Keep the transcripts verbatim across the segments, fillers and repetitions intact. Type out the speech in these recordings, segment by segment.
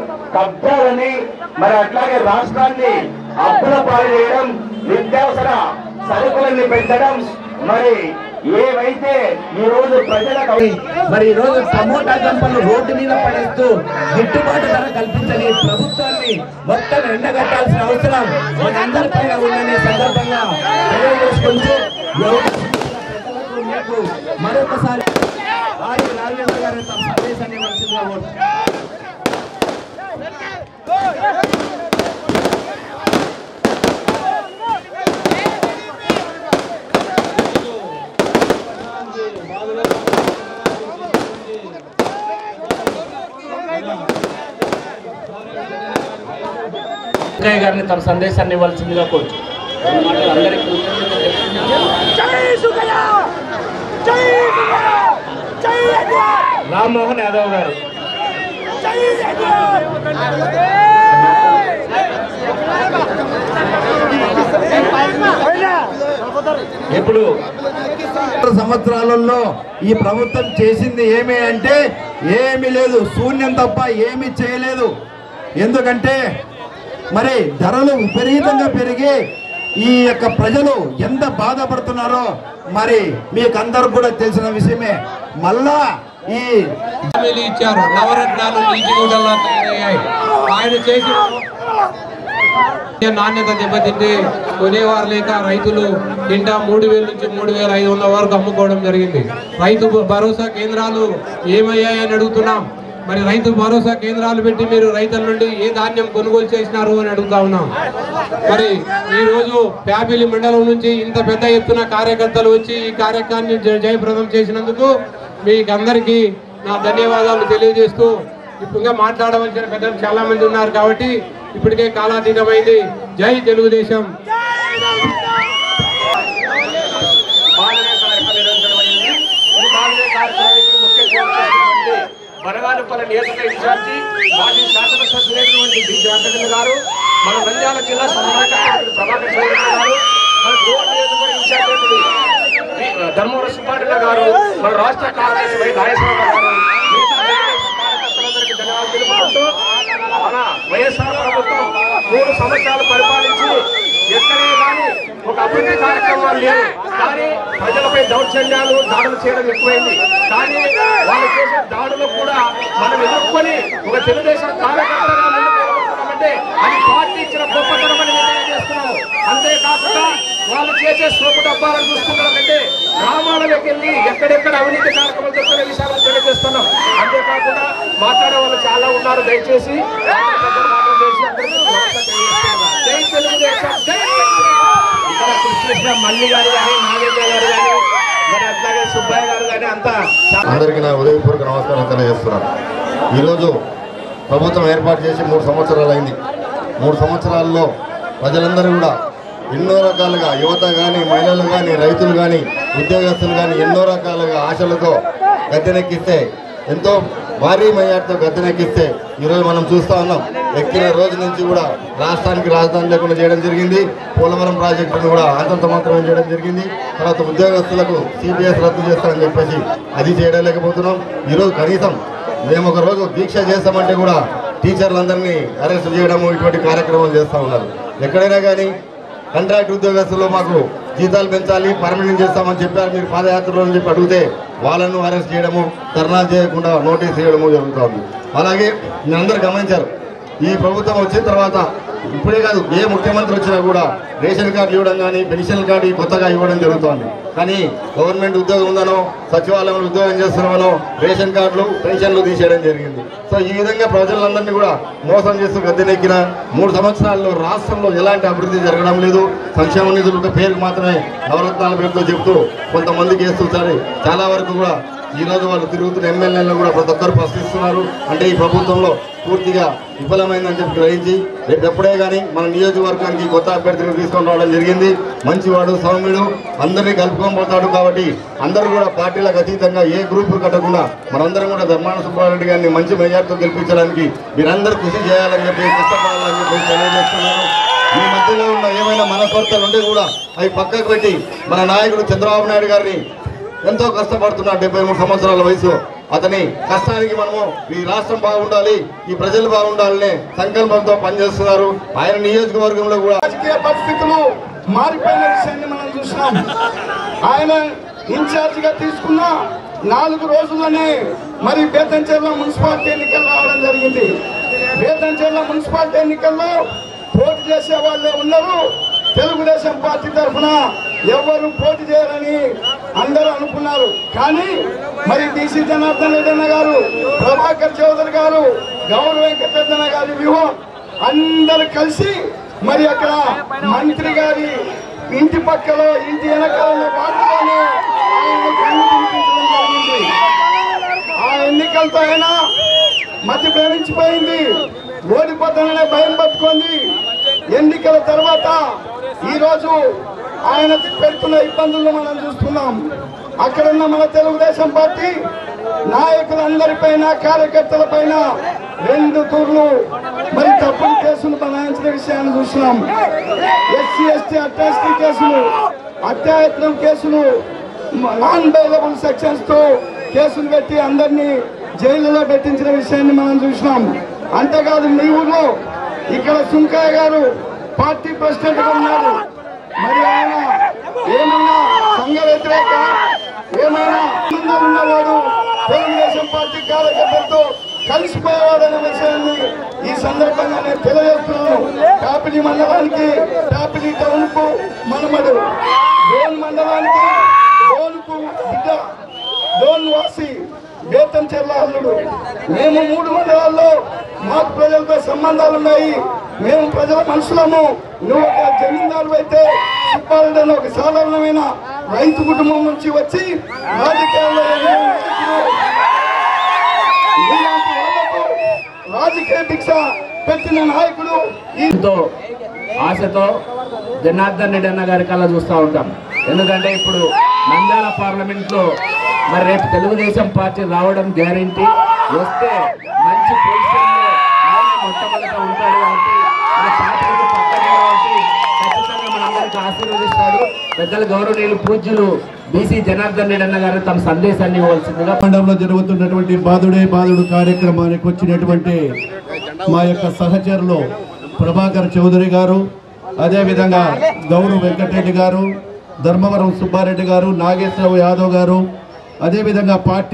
కబ్జాలని మరి అట్లాగే రాష్ట్రాన్ని అప్పుల పాలు చేయడం, నిత్యావసర సరుకులన్నీ పెంచడం, మరి ఏవైతే ఈ రోజు ప్రజలకు మరి ఈ రోజు టమోటా గంపలు రోడ్డు మీద పడేస్తూ గిట్టుబాటు ధర కల్పించని ప్రభుత్వాన్ని మొత్తం ఎండగట్టాల్సిన అవసరం మనందరిపైన ఉందనే సందర్భంగా తెలియజేసుకుంటూ మీకు మరొకసారి ఆది రాజేంద్ర గారి తమ సందేశాన్ని ఇవ్వాల్సిందిగా కోరుతున్నాను. గారిని తమ సందేశాన్ని ఇవ్వాల్సిందిగా కోరుచు. రామ్మోహన్ యాదవ్ గారు. ఇప్పుడు సంవత్సరాలలో ఈ ప్రభుత్వం చేసింది ఏమి అంటే ఏమీ లేదు, శూన్యం తప్ప ఏమీ చేయలేదు. ఎందుకంటే మరి ధరలు విపరీతంగా పెరిగి ఈ యొక్క ప్రజలు ఎంత బాధపడుతున్నారో మరి మీకు అందరూ కూడా తెలిసిన విషయమే. మళ్ళా ఈ ఇచ్చారు నవరత్నాలు నీటిగూడల్లో తయారయ్యాయి. ఆయన చేసిన నాణ్యత దెబ్బతింటే కొనేవారు లేక రైతులు తింటా మూడు వేల నుంచి మూడు వేల ఐదు వందల వరకు అమ్ముకోవడం జరిగింది. రైతు భరోసా కేంద్రాలు ఏమయ్యాయని అడుగుతున్నాం. మరి రైతు భరోసా కేంద్రాలు పెట్టి మీరు రైతుల నుండి ఏ ధాన్యం కొనుగోలు చేసినారు అని అడుగుతా ఉన్నాం. మరి ఈ రోజు ప్యాపిలి మండలం నుంచి ఇంత పెద్ద ఎత్తున కార్యకర్తలు వచ్చి ఈ కార్యక్రమాన్ని జయప్రదం చేసినందుకు మీకు అందరికీ నా ధన్యవాదాలు తెలియజేస్తూ, ఇప్పుడు మాట్లాడవలసిన పెద్దలు చాలా మంది ఉన్నారు కాబట్టి ఇప్పటికే కాలాతీతమైంది. జై తెలుగుదేశం. బనగానపల్లి నియోజక ఇన్ఛార్జి మాజీ శాసనసభ్యులైనటువంటి బి జాతకన్ గారు, మన నంద్యాల జిల్లా సమన్వయకర్త ప్రభాకర్ చౌదరి గారు, మన గోవా నియోజకవర్గ ఇన్ఛార్జి ధర్మవర సుబ్బారెడ్డి గారు, మన రాష్ట్ర కార్యదర్శి వై నాగేశ్వర గారు, కార్యకర్తలందరికీ ధన్యవాదాలు తెలుపుకుంటూ, మన వైఎస్ఆర్ ప్రభుత్వం మూడు సంవత్సరాలు పరిపాలించి ఎక్కడే కానీ ఒక అభివృద్ధి కార్యక్రమాలు లేవు. కానీ ప్రజలపై దౌర్జన్యాలు దాడులు చేయడం ఎక్కువైంది. కానీ వాళ్ళు చేసే దాడులు కూడా మనం ఎదుర్కొని ఒక తెలుగుదేశం కార్యకర్తగా ముందుకుంటే అది పార్టీ ఇచ్చిన గొప్పతనం అని నిర్ణయం చేస్తున్నాము. అంతేకాకుండా వాళ్ళు చేసే సోపు డబ్బాలను చూసుకుంటాం కంటే గ్రామాలకు వెళ్ళి ఎక్కడెక్కడ అవినీతి కార్యక్రమాలు జరుగుతున్న విషయాలను తెలియజేస్తున్నాం. అంతేకాకుండా మాట్లాడే వాళ్ళు చాలా ఉన్నారు. దయచేసి జై తెలుగుదేశం, జై ఇక్కడ కృష్ణ మల్లి గారు కానీ నాగేంద్ర గారు కానీ మరి అట్లాగే సుబ్బయ్య గారు కానీ అంతా అందరికీ నా ఉదయపూర్వక నమస్కారం తెలియజేస్తున్నాను. ఈరోజు ప్రభుత్వం ఏర్పాటు చేసి మూడు సంవత్సరాలు అయింది. మూడు సంవత్సరాల్లో ప్రజలందరూ కూడా ఎన్నో రకాలుగా యువత కానీ మహిళలు కానీ రైతులు కానీ ఉద్యోగస్తులు కానీ ఎన్నో రకాలుగా ఆశలతో గద్దెనెక్కిస్తే, ఎంతో భారీ మెజార్టీతో గద్దెనెక్కిస్తే ఈరోజు మనం చూస్తూ ఉన్నాం. ఎక్కిన రోజు నుంచి కూడా రాష్ట్రానికి రాజధాని లేకుండా చేయడం జరిగింది. పోలవరం ప్రాజెక్టును కూడా అంతంత మాత్రమే చేయడం జరిగింది. తర్వాత ఉద్యోగస్తులకు సిపిఎస్ రద్దు చేస్తామని చెప్పేసి అది చేయడం లేకపోతున్నాం. ఈరోజు కనీసం మేము ఒక రోజు దీక్ష చేస్తామంటే కూడా టీచర్లందరినీ అరెస్ట్ చేయడము ఇటువంటి కార్యక్రమాలు చేస్తూ ఉన్నారు. ఎక్కడైనా కానీ కాంట్రాక్ట్ ఉద్యోగస్తులు మాకు జీతాలు పెంచాలి, పర్మనెంట్ చేస్తామని చెప్పారు మీరు పాదయాత్రలో అని చెప్పి అడిగితే వాళ్ళను అరెస్ట్ చేయడము, ధర్నాలు చేయకుండా నోటీస్ చేయడము జరుగుతుంది. అలాగే మీరందరూ గమనించారు, ఈ ప్రభుత్వం వచ్చిన తర్వాత ఇప్పుడే కాదు ఏ ముఖ్యమంత్రి వచ్చినా కూడా రేషన్ కార్డు ఇవ్వడం కానీ పెన్షన్ కార్డు కొత్తగా ఇవ్వడం జరుగుతుంది. కానీ గవర్నమెంట్ ఉద్యోగం ఉందనో సచివాలయంలో ఉద్యోగం చేస్తున్నామనో రేషన్ కార్డులు పెన్షన్లు తీసేయడం జరిగింది. సో ఈ విధంగా ప్రజలందరినీ కూడా మోసం చేస్తూ గద్దెనెక్కిన మూడు సంవత్సరాల్లో రాష్ట్రంలో ఎలాంటి అభివృద్ధి జరగడం లేదు. సంక్షేమ నిధులు పేరుకు మాత్రమే నవరత్నాల పేరుతో చెబుతూ కొంతమందికి వేస్తూ సరే చాలా వరకు కూడా ఈరోజు వాళ్ళు తిరుగుతున్న ఎమ్మెల్యేలను కూడా ప్రతి ఒక్కరు ప్రశ్నిస్తున్నారు. అంటే ఈ ప్రభుత్వంలో పూర్తిగా విఫలమైందని చెప్పి గ్రహించి రేపు ఎప్పుడే కానీ మన నియోజకవర్గానికి కొత్త అభ్యర్థిని తీసుకొని రావడం జరిగింది. మంచివాడు, సౌమ్యుడు, అందరినీ కలుపుకొని పోతాడు. కాబట్టి అందరూ కూడా పార్టీలకు అతీతంగా ఏ గ్రూపు కట్టకుండా మనందరం కూడా ధర్మాన సుబ్బారెడ్డి గారిని మంచి మెజార్టీతో గెలిపించడానికి మీరందరూ కృషి చేయాలని చెప్పి కష్టపడాలని చెప్పి తెలియజేస్తున్నాను. ఈ మధ్యలో ఉన్న ఏమైనా మనస్పర్ధలు ఉంటే కూడా అవి పక్కకు పెట్టి మన నాయకుడు చంద్రబాబు నాయుడు గారిని ఎంతో కష్టపడుతున్నారు. డెబ్బై మూడు సంవత్సరాల వయసు అతని కష్టానికి మనము ఈ రాష్ట్రం బాగుండాలి, ఈ ప్రజలు బాగుండాలనే సంకల్పంతో పనిచేస్తున్నారు. ఆయన నియోజకవర్గంలో కూడా రాజకీయ పరిస్థితులు మారిపోయిన విషయాన్ని మనం చూసినాం. ఆయన ఇన్ఛార్జిగా తీసుకున్న నాలుగు రోజుల్లోనే మరి బేతంచెర్ల మున్సిపాలిటీ ఎన్నికలు రావడం జరిగింది. బేతంచెర్ల మున్సిపాలిటీ ఎన్నికల్లో పోటీ చేసే వాళ్ళే ఉన్నారు. తెలుగుదేశం పార్టీ తరఫున ఎవరు పోటీ చేయాలని అందరూ అనుకున్నారు. కానీ మరి టీసీ జనార్దన్ రెడ్డి అన్న గారు, ప్రభాకర్ చౌదరి గారు, గౌరవ వెంకటరమణ గారి వ్యూహం అందరు కలిసి మరి అక్కడ మంత్రి గారి ఇంటి పక్కలో ఇంటి వెనకాల వాటిలోనే ఆయనను కనిపించడం జరిగింది. ఆ ఎన్నికలతో ఆయన మధ్య ప్రేమించిపోయింది, ఓడిపోతాననే భయం పట్టుకుంది. ఎన్నికల తర్వాత ఈరోజు ఆయన పెడుతున్న ఇబ్బందులను మనం చూస్తున్నాం. అక్కడున్న మన తెలుగుదేశం పార్టీ నాయకులందరిపైన కార్యకర్తల పైన రెండు తూర్లు మరి తప్పుడు కేసులు బనాయించిన విషయాన్ని చూస్తున్నాం. ఎస్సీ ఎస్టీ అట్రాసిటీ కేసులు, అత్యాయత్నం కేసులు, నాన్ బెయిలబుల్ సెక్షన్స్ తో కేసులు పెట్టి అందరినీ జైలులో పెట్టించిన విషయాన్ని మనం చూసినాం. అంతేకాదు మీ ఊర్లో ఇక్కడ సుంకయ్య గారు పార్టీ ప్రెసిడెంట్ గా ఉన్నారు. మరి ఆయన ఏమన్నా సంఘ వ్యతిరేక ఏమైనా సంబంధాలు ఉన్నవాడు తెలుగుదేశం పార్టీ కార్యకర్తలతో కలిసిపోయేవాడనే విషయాన్ని ఈ సందర్భంగా నేను తెలియజేస్తున్నాను. కాపిలి మండలానికి, కాపిలి టౌన్ కు మనమడు, డోన్ మండలానికి డోన్కు బిడ్డ, డోన్ వాసి, బేతంచెర్ల అల్లుడు. మేము మూడు మండలాల్లో మాకు ప్రజలతో సంబంధాలు ఉన్నాయి. మేము ప్రజల మనుషులము. నువ్వు ఒక జమీందారు అయితే సుబ్బారెడ్డి ఒక సాధారణమైన రైతు కుటుంబం నుంచి వచ్చి రాజకీయాల్లో రాజకీయ భిక్ష పెట్టిన నాయకుడు. ఎంతో ఆశతో జనార్దన్ రెడ్డి అన్న గారి కల్లా చూస్తూ ఉంటాం. ఎందుకంటే ఇప్పుడు నంద్యాల పార్లమెంట్లో మరి రేపు తెలుగుదేశం పార్టీ రావడం గ్యారంటీ. వస్తే మంచి పొజిషన్లో ఆయన మొట్టమొదట ఉంటాడు కాబట్టి మన పార్టీకి పక్కన కాబట్టి ఖచ్చితంగా మనందరికీ ఆశీర్వదిస్తాడు. పెద్దల గౌరవనీయులు పూజ్యులు బీసీ జనార్దన్ రెడ్డి అన్న గారు తమ సందేశాన్ని ఇవ్వాల్సిందిగా. మండలంలో జరుగుతున్నటువంటి బాదుడే బాదుడు కార్యక్రమానికి వచ్చినటువంటి మా యొక్క సహచరులు ప్రభాకర్ చౌదరి గారు, అదేవిధంగా గౌరవ వెంకటరెడ్డి గారు, ధర్మవరం సుబ్బారెడ్డి గారు, నాగేశ్వరరావు యాదవ్ గారు, అదేవిధంగా పార్టీ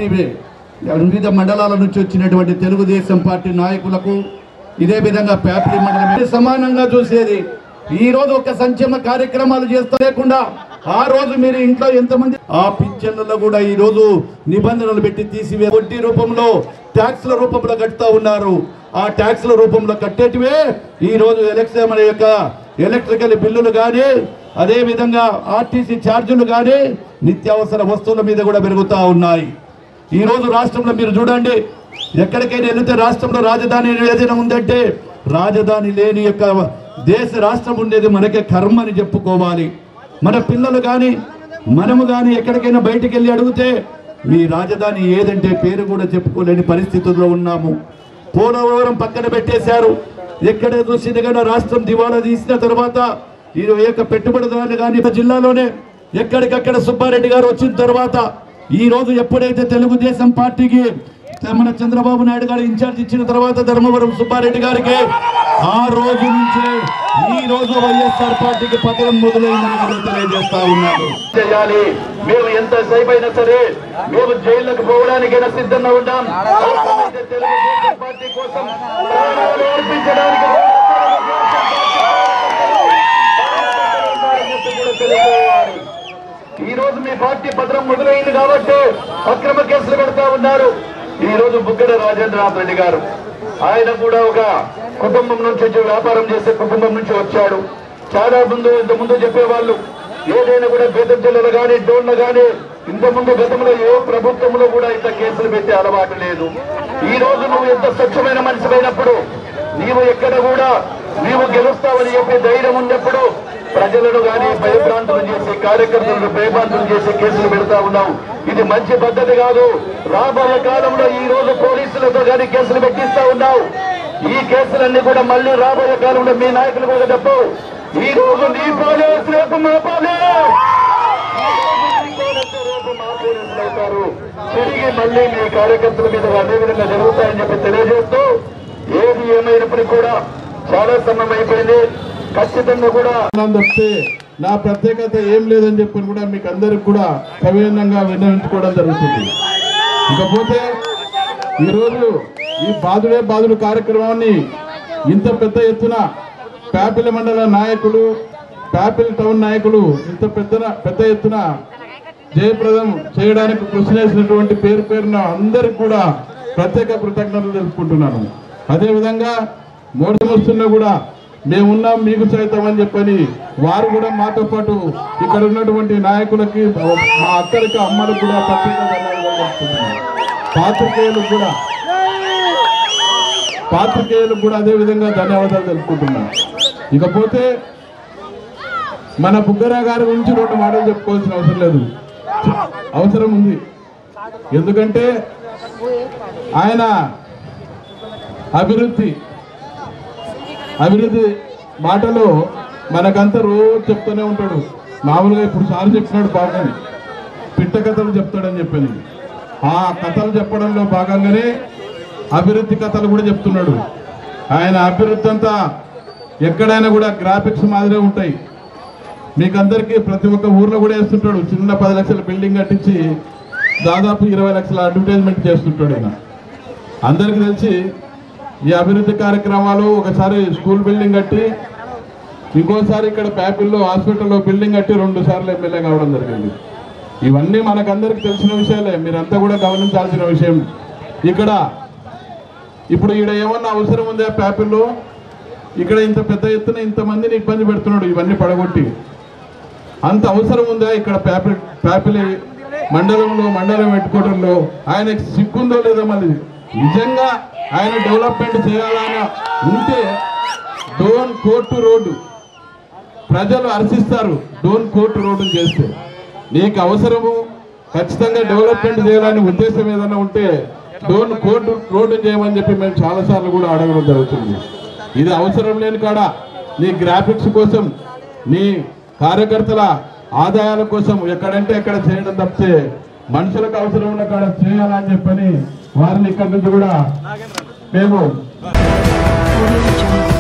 వివిధ మండలాల నుంచి వచ్చినటువంటి తెలుగుదేశం పార్టీ నాయకులకు, ఇదే విధంగా ప్యాపిలి మండలం సమానంగా చూసేది. ఈ రోజు ఒక సంక్షేమ కార్యక్రమాలు చేస్తా లేకుండా ఆ రోజు మీరు ఇంట్లో ఎంతమంది ఆ పింఛన్లలో కూడా ఈ రోజు నిబంధనలు పెట్టి తీసివే వడ్డీ రూపంలో ట్యాక్స్ల రూపంలో కట్టుతా ఉన్నారు. ఆ ట్యాక్స్ల రూపంలో కట్టేటివే ఈ రోజు ఎలక్షన్ మన యొక్క ఎలక్ట్రికల్ బిల్లులు కానీ, అదే విధంగా ఆర్టీసీ ఛార్జీలు కానీ, నిత్యావసర వస్తువుల మీద కూడా పెరుగుతూ ఉన్నాయి. ఈ రోజు రాష్ట్రంలో మీరు చూడండి, ఎక్కడికైనా వెళితే రాష్ట్రంలో రాజధాని ఏదైనా ఉందంటే రాజధాని లేని యొక్క దేశ రాష్ట్రం ఉండేది మనకే కర్మ అని చెప్పుకోవాలి. మన పిల్లలు కానీ మనము కానీ ఎక్కడికైనా బయటికి వెళ్ళి అడిగితే మీ రాజధాని ఏదంటే పేరు కూడా చెప్పుకోలేని పరిస్థితుల్లో ఉన్నాము. పోలవరం పక్కన పెట్టేశారు. ఎక్కడ చూసినా కానీ రాష్ట్రం దివాలా తీసిన తర్వాత ఈ యొక్క పెట్టుబడిదారులు కానీ జిల్లాలోనే ఎక్కడికక్కడ సుబ్బారెడ్డి గారు వచ్చిన తర్వాత ఈ రోజు ఎప్పుడైతే తెలుగుదేశం పార్టీకి మన చంద్రబాబు నాయుడు గారు ఇన్ఛార్జ్ ఇచ్చిన తర్వాత ధర్మవరం సుబ్బారెడ్డి గారికి ఆ రోజు నుంచే ఈ రోజు వైఎస్ఆర్ పార్టీకి పతనం మొదలైందని కూడా తెలియజేస్తా ఉన్నారు. చేయాలి. మేము ఎంతసేపు అయినా సరే మేము జైళ్లకు పోవడానికైనా సిద్ధంగా ఉంటాం. తెలుగుదేశం పార్టీ కోసం అర్పించడానికి ఈ రోజు మీ పార్టీ పత్రం మొదలైంది కాబట్టి అక్రమ కేసులు పెడతా ఉన్నారు. ఈ రోజు బుగ్గడ రాజేంద్రనాథ్ రెడ్డి గారు, ఆయన కూడా ఒక కుటుంబం నుంచి వచ్చి వ్యాపారం చేసే కుటుంబం నుంచి వచ్చాడు. చాలా ముందు ఇంత ముందు చెప్పేవాళ్ళు ఏదైనా కూడా బేతంచెర్లలో కానీ డోన్లో కానీ ఇంతకుముందు గతంలో ఏ ప్రభుత్వంలో కూడా ఇంత కేసులు పెట్టే అలవాటు లేదు. ఈ రోజు నువ్వు ఎంత స్వచ్ఛమైన మనిషిమైనప్పుడు, నీవు ఎక్కడ కూడా నీవు గెలుస్తావని చెప్పి ధైర్యం ఉన్నప్పుడు ప్రజలను కానీ భయభ్రాంతులు చేసి కార్యకర్తలను భయభ్రాంతులు చేసి కేసులు పెడతా ఉన్నావు. ఇది మంచి పద్ధతి కాదు. రాబోయే కాలంలో ఈ రోజు పోలీసులతో కానీ కేసులు పెట్టిస్తా ఉన్నావు. ఈ కేసులన్నీ కూడా మళ్ళీ రాబోయే కాలంలో మీ నాయకులు కూడా చెప్పు. ఈ రోజు నీ పోలీసు రేపు మా పోలీసు రేపు మా పోలీసులు అవుతారు. తిరిగి మళ్ళీ మీ కార్యకర్తల మీద అదే విధంగా జరుగుతాయని చెప్పి తెలియజేస్తూ ఏది ఏమైనప్పటికీ కూడా చాలా సమయం అయిపోయింది. ఖచ్చితంగా కూడా తప్పితే నా ప్రత్యేకత ఏం లేదని చెప్పి కూడా మీకు అందరికి కూడా సవినయంగా విన్నవించుకోవడం జరుగుతుంది. ఇకపోతే ఈరోజు ఈ బాదుడే బాదుడు కార్యక్రమాన్ని ఇంత పెద్ద ఎత్తున ప్యాపిల్ మండల నాయకులు, ప్యాపిల్ టౌన్ నాయకులు ఇంత పెద్ద పెద్ద ఎత్తున జయప్రదం చేయడానికి కృషి చేసినటువంటి పేరు పేరున అందరికి కూడా ప్రత్యేక కృతజ్ఞతలు తెలుపుకుంటున్నాను. అదేవిధంగా మోడీ వస్తున్నా కూడా మేమున్నాం మీకు సైతం అని చెప్పని వారు కూడా మాతో పాటు ఇక్కడ ఉన్నటువంటి నాయకులకి, మా అక్కడికి అమ్మలకు కూడా ప్రత్యేక ధన్యవాదాలు తెలుపుతున్నాను. పాత్రికేయులకు కూడా పాత్రికేయులకు కూడా అదే విధంగా ధన్యవాదాలు తెలుపుకుంటున్నాను. ఇకపోతే మన బుగ్గరా గారి గురించి రెండు మాటలు చెప్పుకోవాల్సిన అవసరం లేదు, అవసరం ఉంది. ఎందుకంటే ఆయన అభివృద్ధి అభివృద్ధి మాటలో మనకంతా రోజు చెప్తూనే ఉంటాడు. మామూలుగా ఇప్పుడు సార్ చెప్పినాడు బాగానే పిట్ట కథలు చెప్తాడని చెప్పింది. ఆ కథలు చెప్పడంలో భాగంగానే అభివృద్ధి కథలు కూడా చెప్తున్నాడు. ఆయన అభివృద్ధి అంతా ఎక్కడైనా కూడా గ్రాఫిక్స్ మాదిరే ఉంటాయి. మీకందరికీ ప్రతి ఒక్క ఊర్లో కూడా వేస్తుంటాడు. చిన్న పది లక్షల బిల్డింగ్ కట్టించి దాదాపు ఇరవై లక్షల అడ్వర్టైజ్మెంట్ చేస్తుంటాడు. ఆయన అందరికీ తెలిసి ఈ అభివృద్ధి కార్యక్రమాలు ఒకసారి స్కూల్ బిల్డింగ్ కట్టి, ఇంకోసారి ఇక్కడ ప్యాపిల్లో హాస్పిటల్లో బిల్డింగ్ కట్టి రెండు సార్లు ఎమ్మెల్యే కావడం జరిగింది. ఇవన్నీ మనకందరికి తెలిసిన విషయాలే, మీరంతా కూడా గమనించాల్సిన విషయం. ఇక్కడ ఇప్పుడు ఈడ ఏమన్నా అవసరం ఉందా ప్యాపిల్లో? ఇక్కడ ఇంత పెద్ద ఎత్తున ఇంతమందిని ఇబ్బంది పెడుతున్నాడు ఇవన్నీ పడగొట్టి. అంత అవసరం ఉందా ఇక్కడ ప్యాపిల్ ప్యాపిలి మండలంలో మండలం పెట్టుకోవడంలో? ఆయనకి సిగ్గుందో లేదో మళ్ళీ నిజంగా ఆయన డెవలప్మెంట్ చేయాలని ఉంటే డోన్ కోర్టు రోడ్డు ప్రజలు హర్షిస్తారు. డోన్ కోర్టు రోడ్డు చేస్తే నీకు అవసరము ఖచ్చితంగా డెవలప్మెంట్ చేయాలని ఉద్దేశం ఏదైనా ఉంటే డోన్ కోర్టు రోడ్డు చేయమని చెప్పి మేము చాలాసార్లు కూడా అడగడం జరుగుతుంది. ఇది అవసరం లేని కాడ నీ గ్రాఫిక్స్ కోసం, నీ కార్యకర్తల ఆదాయాల కోసం ఎక్కడంటే ఎక్కడ చేయడం తప్పితే మనుషులకు అవసరం ఉన్న కాడ చేయాలని చెప్పని వారిని ఇక్కడి నుంచి కూడా మేము